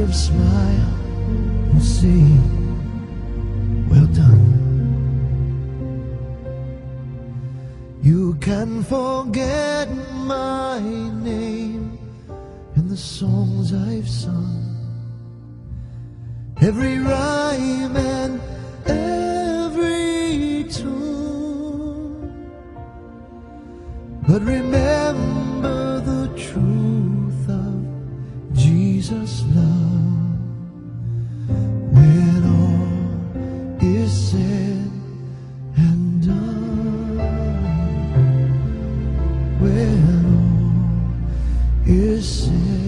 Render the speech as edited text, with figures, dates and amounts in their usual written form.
will smile and say, well done. You can forget my name and the songs I've sung, every rhyme and every tune, but remember the truth of Jesus' love. When all is said and done, when all is said